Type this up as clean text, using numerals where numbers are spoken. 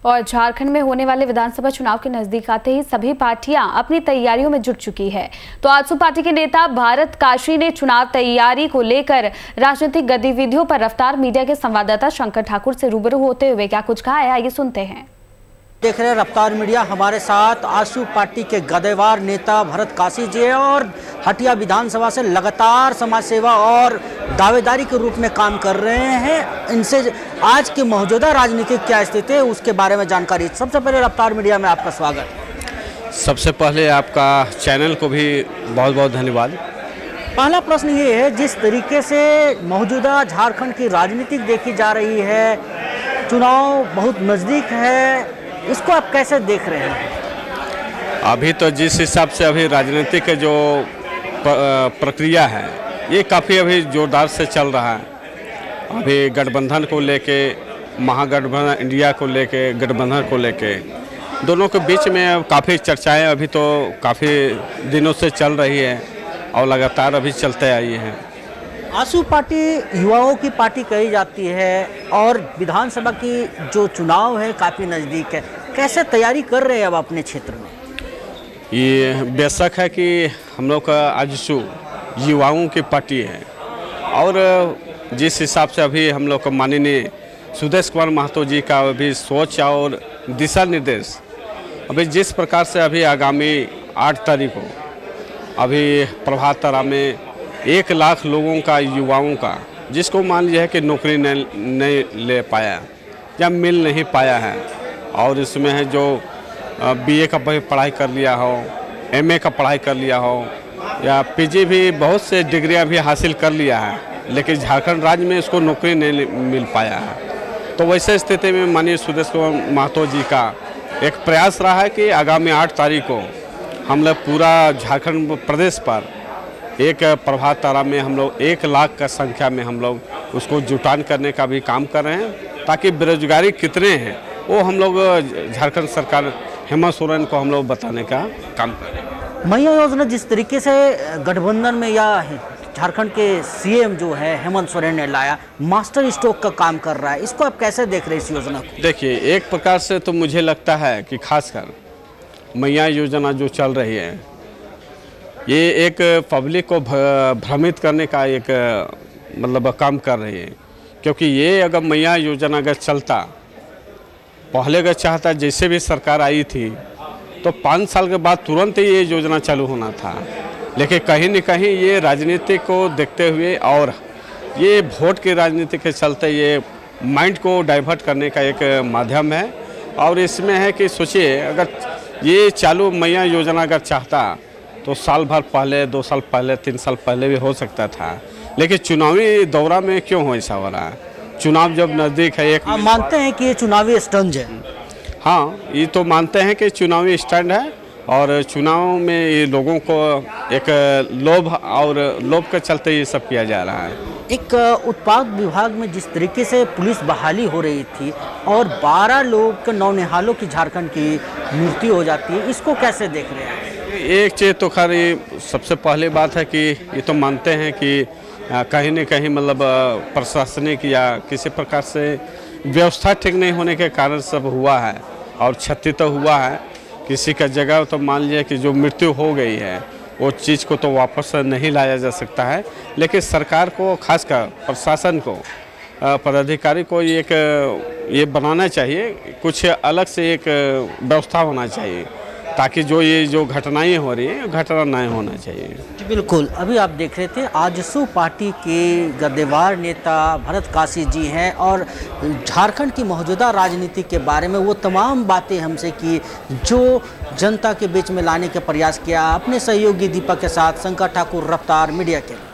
और झारखंड में होने वाले विधानसभा चुनाव के नजदीक आते ही सभी पार्टियां अपनी तैयारियों में जुट चुकी है। तो आजसू पार्टी के नेता भारत काशी ने चुनाव तैयारी को लेकर राजनीतिक गतिविधियों पर रफ्तार मीडिया के संवाददाता शंकर ठाकुर से रूबरू होते हुए क्या कुछ कहा है, आइए सुनते हैं। देख रहे हैं रफ्तार मीडिया। हमारे साथ आजसू पार्टी के गदेवार नेता भरत काशी जी हैं और हटिया विधानसभा से लगातार समाज सेवा और दावेदारी के रूप में काम कर रहे हैं। इनसे आज की मौजूदा राजनीतिक क्या स्थिति है उसके बारे में जानकारी। सबसे पहले रफ्तार मीडिया में आपका स्वागत। सबसे पहले आपका चैनल को भी बहुत बहुत धन्यवाद। पहला प्रश्न ये है, जिस तरीके से मौजूदा झारखंड की राजनीतिक देखी जा रही है, चुनाव बहुत नज़दीक है, इसको आप कैसे देख रहे हैं? अभी तो जिस हिसाब से अभी राजनीतिक जो प्रक्रिया है ये काफ़ी अभी जोरदार से चल रहा है। अभी गठबंधन को लेके, महागठबंधन इंडिया को लेके, गठबंधन को लेके दोनों के बीच में काफ़ी चर्चाएं अभी तो काफ़ी दिनों से चल रही है और लगातार अभी चलते आई हैं। आजसू पार्टी युवाओं की पार्टी कही जाती है और विधानसभा की जो चुनाव है काफ़ी नज़दीक है। कैसे तैयारी कर रहे हैं अब अपने क्षेत्र में? ये बेशक है कि हम लोग का आजसू युवाओं की पार्टी है और जिस हिसाब से अभी हम लोग का माननीय सुदेश कुमार महतो जी का अभी सोच और दिशा निर्देश अभी जिस प्रकार से अभी आगामी 8 तारीख को अभी प्रभात तारा में 1 लाख लोगों का, युवाओं का, जिसको मान लिया है कि नौकरी नहीं ले पाया या मिल नहीं पाया है और इसमें है जो बीए का पढ़ाई कर लिया हो, एमए का पढ़ाई कर लिया हो या पीजी भी बहुत से डिग्रियां भी हासिल कर लिया है, लेकिन झारखंड राज्य में इसको नौकरी नहीं मिल पाया है। तो वैसे स्थिति में माननीय सुदेश कुमार महतो जी का एक प्रयास रहा है कि आगामी 8 तारीख को हम लोग पूरा झारखंड प्रदेश पर एक प्रभात तारा में हम लोग 1 लाख का संख्या में हम लोग उसको जुटान करने का भी काम कर रहे हैं, ताकि बेरोजगारी कितने हैं वो हम लोग झारखंड सरकार हेमंत सोरेन को हम लोग बताने का काम कर रहे हैं। मैया योजना जिस तरीके से गठबंधन में या झारखंड के सीएम जो है हेमंत सोरेन ने लाया, मास्टर स्ट्रोक का काम कर रहा है, इसको आप कैसे देख रहे हैं इस योजना को? देखिए, एक प्रकार से तो मुझे लगता है कि खासकर मैया योजना जो चल रही है ये एक पब्लिक को भ्रमित करने का एक मतलब काम कर रही है, क्योंकि ये अगर मैया योजना अगर चलता, पहले अगर चाहता जैसे भी सरकार आई थी तो 5 साल के बाद तुरंत ही ये योजना चालू होना था, लेकिन कहीं न कहीं ये राजनीति को देखते हुए और ये वोट की राजनीति के चलते ये माइंड को डाइवर्ट करने का एक माध्यम है। और इसमें है कि सोचिए, अगर ये चालू मैया योजना अगर चाहता तो साल भर पहले, 2 साल पहले, 3 साल पहले भी हो सकता था, लेकिन चुनावी दौरा में क्यों हो ऐसा हो रहा है? चुनाव जब नज़दीक है, आप मानते हैं कि ये चुनावी स्टंट है? हाँ, ये तो मानते हैं कि चुनावी स्टंट है और चुनाव में ये लोगों को एक लोभ के चलते ये सब किया जा रहा है। एक उत्पाद विभाग में जिस तरीके से पुलिस बहाली हो रही थी और 12 लोग के नौनिहालों की झारखंड की मृत्यु हो जाती है, इसको कैसे देख रहे हैं? एक चीज़ तो खैर सबसे पहली बात है कि ये तो मानते हैं कि कहीं न कहीं मतलब प्रशासनिक या किसी प्रकार से व्यवस्था ठीक नहीं होने के कारण सब हुआ है और क्षति तो हुआ है। किसी का जगह तो मान लिया कि जो मृत्यु हो गई है वो चीज़ को तो वापस नहीं लाया जा सकता है, लेकिन सरकार को, खासकर प्रशासन को, पदाधिकारी को ये बनाना चाहिए, कुछ अलग से एक व्यवस्था होना चाहिए, ताकि जो घटनाएं हो रही है घटना नहीं होना चाहिए। बिल्कुल। अभी आप देख रहे थे आजसू पार्टी के गद्देवार नेता भरत काशी जी हैं और झारखंड की मौजूदा राजनीति के बारे में वो तमाम बातें हमसे की जो जनता के बीच में लाने का प्रयास किया। अपने सहयोगी दीपक के साथ शंकर ठाकुर, रफ्तार मीडिया के।